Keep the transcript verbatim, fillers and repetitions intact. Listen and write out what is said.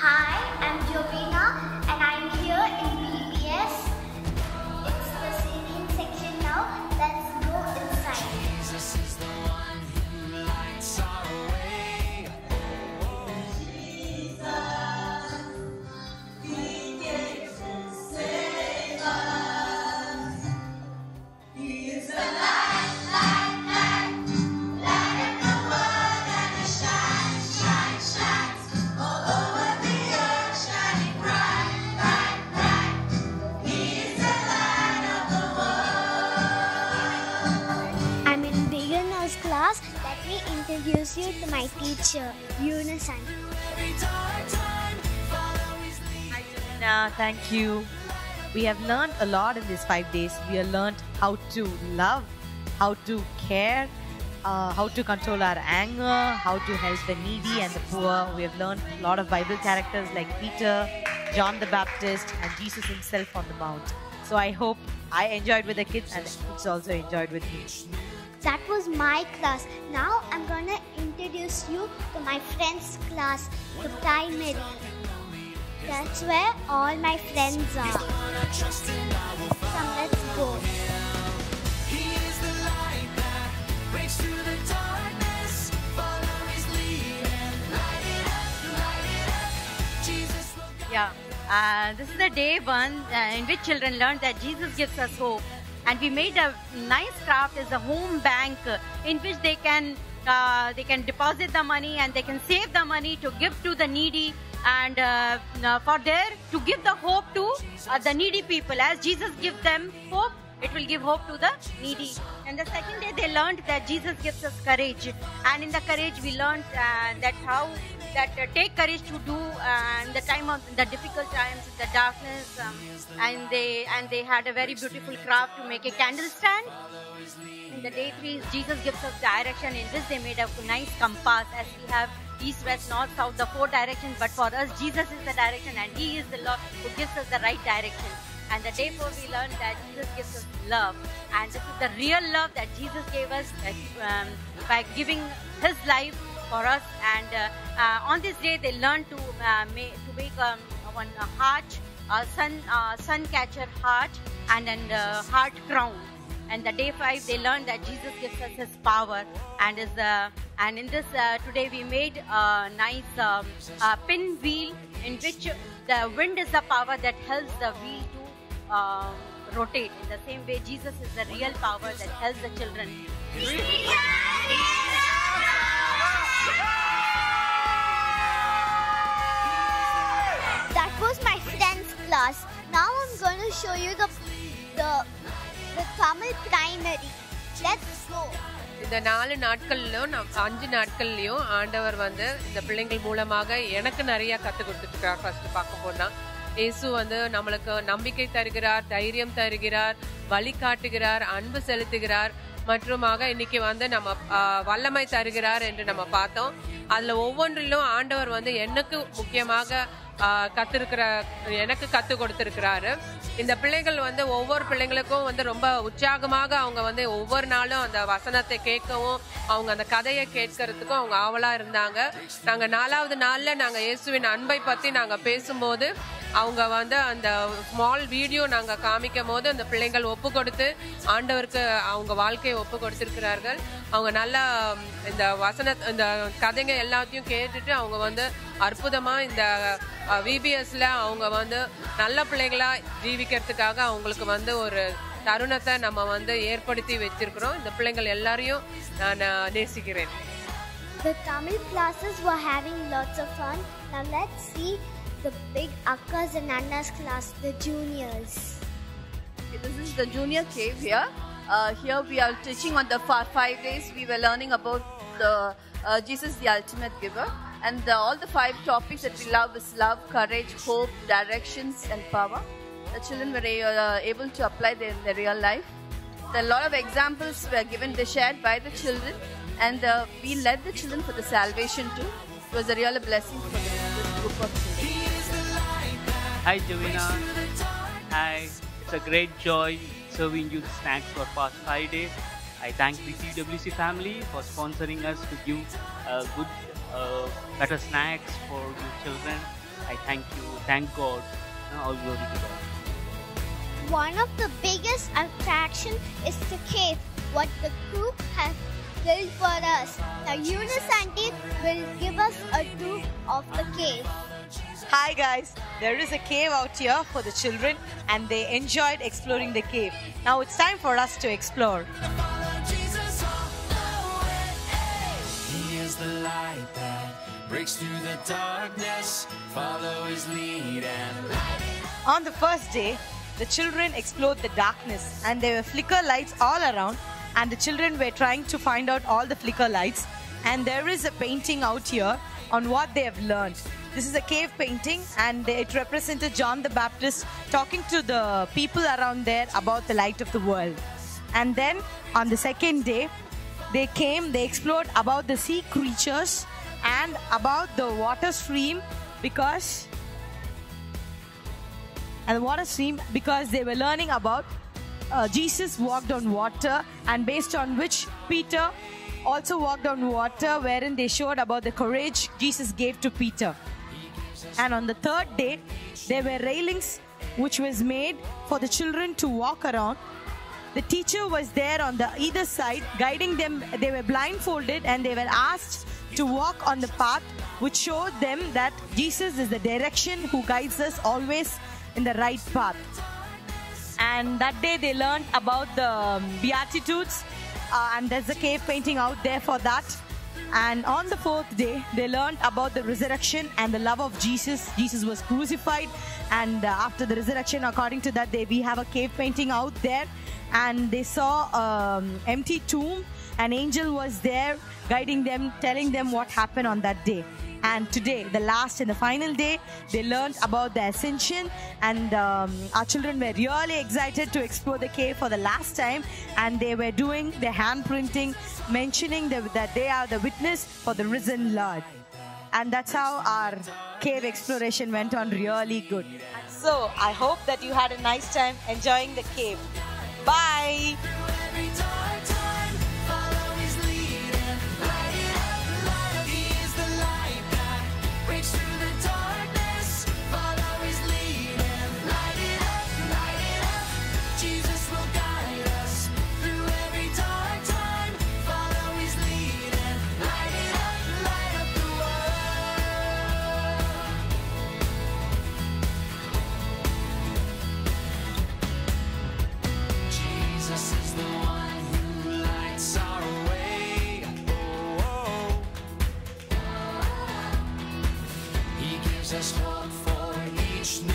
Hi, I'm Jovina and I'm here in B B S. It's the singing section now. Let's go inside. Jesus is the one who lights our way. Oh, Jesus, He came to save us. He is the light, light, light, light in the world, and He shines, shines, shines all over the earth, shining bright, bright, bright. He is the light of the world. I'm in beginner's class. Let me introduce you to my teacher, Eunice. Hi, Javina. Thank you. We have learned a lot in these five days. We have learned how to love, how to care, uh, how to control our anger, how to help the needy and the poor. We have learned a lot of Bible characters like Peter, John the Baptist, and Jesus himself on the mount. So I hope I enjoyed with the kids and the kids also enjoyed with me. That was my class. Now I'm gonna introduce you to my friend's class, the primary. That's where all my friends are. Come, let's go. Yeah, uh, this is the day one uh, in which children learned that Jesus gives us hope. And we made a nice craft as a home bank uh, in which they can uh, they can deposit the money and they can save the money to give to the needy and uh, uh, for there to give the hope to uh, the needy people. As Jesus gives them hope, it will give hope to the needy. And the second day they learned that Jesus gives us courage. And in the courage we learned uh, that how that uh, take courage to do uh, in the time of the difficult times, the darkness, um, and they and they had a very beautiful craft to make a candle stand. In the day three, Jesus gives us direction. In this, they made a nice compass, as we have east, west, north, south, the four directions. But for us, Jesus is the direction, and He is the Lord who gives us the right direction. And the day four, we learned that Jesus gives us love, and this is the real love that Jesus gave us uh, um, by giving His life for us. And uh, uh, on this day, they learned to uh, make to make um, one a heart, a sun uh, sun catcher heart, and then uh, heart crown. And the day five, they learned that Jesus gives us His power, and is uh, and in this uh, today we made a nice um, uh, pin wheel in which the wind is the power that helps the wheel to uh, rotate. In the same way, Jesus is the real power that helps the children. That was my friend's class. Now I'm going to show you the the the Tamil primary. Let's go. இந்த நாலு நாட்கள்லையும் அஞ்சு நாட்கள்லையும் ஆண்டவர் வந்து இந்த பிள்ளைங்கள் மூலமாக எனக்கு நிறைய கற்றுக் கொடுத்துருக்கார். ஃபர்ஸ்ட் பார்க்க போனா இயேசு வந்து நம்மளுக்கு நம்பிக்கை தருகிறார், தைரியம் தருகிறார், வழி காட்டுகிறார், அன்பு செலுத்துகிறார், மற்றுமாக இன்னைக்கு வந்து நம்ம வல்லமை தருகிறார் என்று நம்ம பார்த்தோம். அதுல ஒவ்வொன்றிலும் ஆண்டவர் வந்து எனக்கு முக்கியமாக கத்திருக்கிற எனக்கு கத்து கொடுத்திருக்கிறாரு. இந்த பிள்ளைகள் வந்து ஒவ்வொரு பிள்ளைங்களுக்கும் வந்து ரொம்ப உற்சாகமாக அவங்க வந்து ஒவ்வொரு நாளும் அந்த வசனத்தை கேட்கவும் அவங்க அந்த கதையை கேட்கறதுக்கும் அவங்க ஆவலா இருந்தாங்க. நாங்க நாலாவது நாள்ல நாங்க இயேசுவின் அன்பை பத்தி நாங்க பேசும்போது அவங்க வந்து அந்த ஸ்மால் வீடியோ நாங்க காமிக்கும் போது அந்த பிள்ளைகள் ஒப்பு கொடுத்து ஆண்டவருக்கு அவங்க வாழ்க்கையை ஒப்பு கொடுத்திருக்கிறார்கள். அவங்க நல்லா இந்த வசன இந்த கதைங்க எல்லாத்தையும் கேட்டுட்டு அவங்க வந்து அற்புதமா இந்த விபிஎஸ்ல அவங்க வந்து நல்ல பிள்ளைகளா ஜீவிக்கிறதுக்காக அவங்களுக்கு வந்து ஒரு தருணத்தை நம்ம வந்து ஏற்படுத்தி வச்சிருக்கிறோம். இந்த பிள்ளைகள் எல்லாரையும் நான் நேசிக்கிறேன். The Tamil classes were having lots of fun. Now let's see the big Akkas and Anna's class, the juniors. Okay, this is the junior cave here. Uh, here we are teaching on the five days. We were learning about the uh, Jesus, the ultimate giver. And the, all the five topics that we love is love, courage, hope, directions, and power. The children were uh, able to apply them in their real life. A lot of examples were given, they shared by the children, and uh, we led the children for the salvation too. It was a real blessing for this, this group of children. Hi Javina. Hi. It's a great joy serving you the snacks for past five days. I thank the T W C family for sponsoring us to give uh, good, uh, better snacks for your children. I thank you. Thank God. Uh, All glory to God. One of the biggest attractions is the cave, what the crew has built for us. Now Eunice Auntie will give us a tour of the cave. Hi guys, there is a cave out here for the children and they enjoyed exploring the cave. Now it's time for us to explore. He is the light that breaks through the darkness. Follow his lead and light it up. On the first day, the children explored the darkness and there were flicker lights all around and the children were trying to find out all the flicker lights, and there is a painting out here on what they have learned. This is a cave painting and it represented John the Baptist talking to the people around there about the light of the world. And then on the second day, they came, they explored about the sea creatures and about the water stream because and the water stream because they were learning about uh, Jesus walked on water, and based on which Peter also walked on water, wherein they showed about the courage Jesus gave to Peter. And on the third day, there were railings which was made for the children to walk around. The teacher was there on the either side guiding them. They were blindfolded and they were asked to walk on the path which showed them that Jesus is the direction who guides us always in the right path. And that day they learned about the um, Beatitudes, uh, and there's a cave painting out there for that. And on the fourth day, they learned about the resurrection and the love of Jesus. Jesus was crucified, and uh, after the resurrection, according to that, they, we have a cave painting out there. And they saw an um, empty tomb. An angel was there guiding them, telling them what happened on that day. And today, the last and the final day, they learned about the ascension, and um, our children were really excited to explore the cave for the last time, and they were doing the hand printing, mentioning the, that they are the witness for the risen Lord. And that's how our cave exploration went on really good. So I hope that you had a nice time enjoying the cave. Bye! Every dark time, follow his lead and light it up, light up. He is the light that breaks through the darkness. Follow his lead and light it up, light it up. Jesus will guide us through every dark time. Follow his lead and light it up, light up the world. Jesus is the one who lights our way. Oh, oh. He gives us hope for each night.